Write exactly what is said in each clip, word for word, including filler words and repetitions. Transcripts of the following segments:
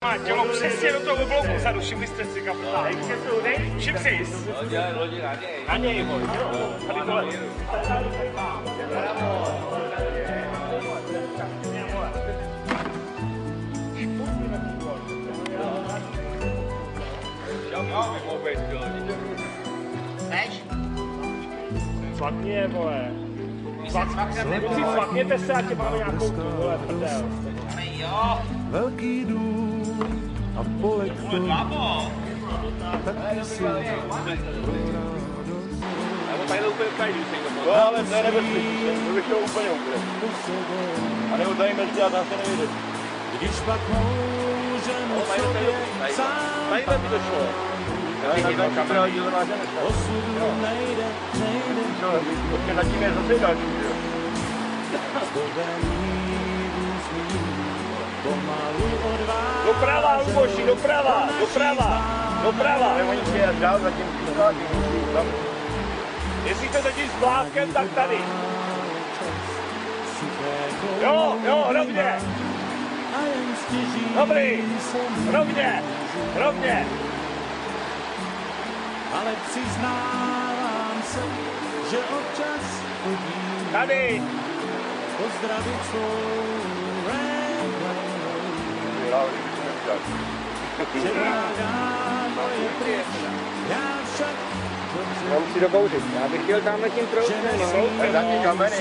Má tělo přesně do toho bloku vzadu, všimli jste si kapitán. Všim si. Na něj, boj, jo. Tady dole. Fakně, vole. Kluci, fakněte se, ať máme nějakou tu, vole, prdel. Velký dům a polektor, taky si pro radost. Nebo tady úplně kajdu se jim. No ale to je nebezpečný, to bych chtěl úplně úplně. A nebo tady mezi a tam se nevyjde. Když pak můžeme sobě sám tady by to šlo. osudu nejde, nejde. Protože zatím je zase další, jo. Pomalu odváží. Doprava, Luboši, doprava, doprava, doprava. Oni chtějí dál zatím zvládkem. Jestli jste zatím s vládkem, tak tady. Jo, jo, rovně. Dobrý, rovně, rovně. Ale přiznávám se, že občas chodím Tady. pozdravit svou že vláda je pryč, já však Já musí dokouřit. Já bych chtěl tamhle tím trousnem, no. Tak za ty kameny.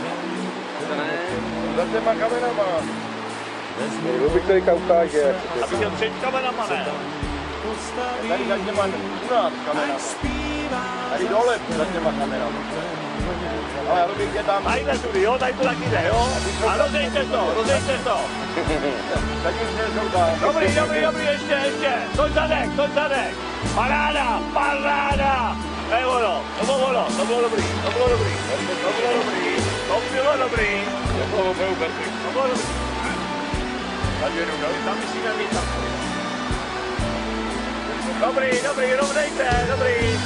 Za těma kamenama. Nebo bych to teďka ukáže. Abych chtěl před kamenama, ne? Tady za těma dvanáct kamenama. Tady dole za těma kamenama. Ale já bych je tam... Tadyhle tudy, jo? Tady to taky jde, jo? A rozejte to, rozejte to. Zatím se jsou tam. Dobrý, dobrý, dobrý, ještě, ještě. Toď zadek, toď zadek. Paráda, paráda. To je ono, to bylo ono, to bylo dobrý, to bylo dobrý. To bylo dobrý, to bylo dobrý. To bylo opravdu perfekt. To bylo dobrý. Tady jedu, tam musíme mít tam. Dobrý, dobrý, rovnejte, dobrý.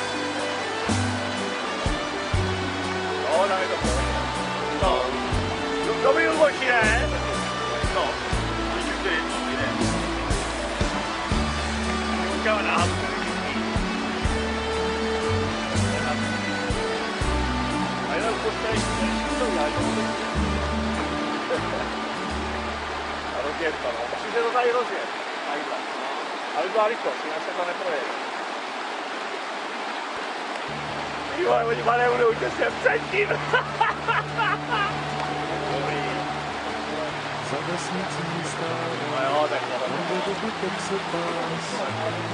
No, dáme to. No. Dobrý Luboši, ne? No. Vidíš, kde je to, jde. Počkáme na hávu. A jenom postavit, než to udělá, a rozjet to, no. Musíte to tady rozjet. Tadyhle. Ale byla rychlost, jinak se to neprojede. Jo, oni má nebudou těsně předtím. Dobrý. za vesnicí stává, No jo, tak kde dobytek se pás.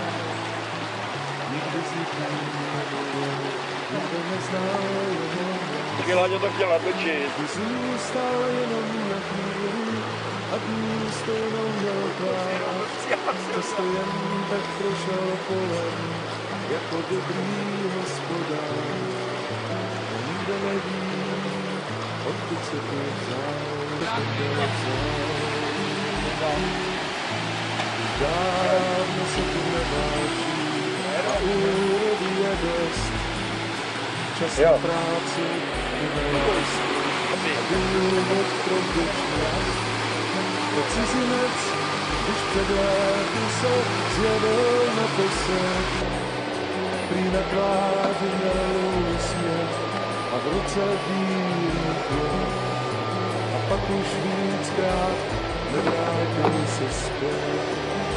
Nikdy z nich nikdo nezná jeho. taky Láďa to chtěl natočit. Zůstal jenom na chvíli a dní stejnou měl tvář. Často jen tak prošel kolem, jako dobrý hospodář. A nikdo neví, odkud se to vzal, to bylo vzal. Dávno se tu neváží a úrody je dost. Čas na práci vynalézt a důvod pro vděčnost. To cizinec, když před léty se zjevil na posed, prý na tváři měl úsměv a v ruce bílý květ. A pak už víckrát nevrátil se zpět.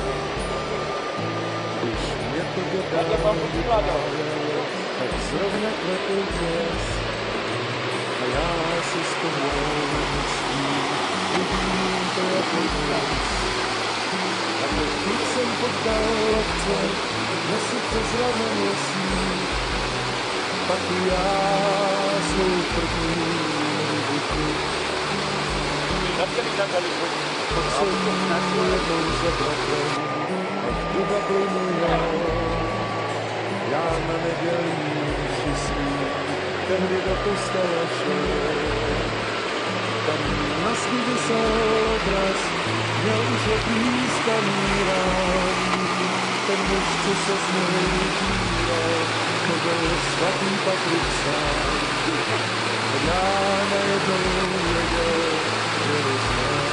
Když mě to dopadlo, tak zrovna kvetl dnes. A já si s toho myslí, vidím to jako dnes. A teď jsem potkal letce, nesu přes rameno sníh. Pak i já svou první výbuchu. Pak jsem jednou za bratrem, ať tu Dublinu jel. Já na nedělní čistý, tehdy do kostela šel. Tam na zdi visel obraz, měl už odpískaný rám. Ten muž, co se z něj díval, to byl svatý Patrik sám. Já najednou věděl, že ho znám.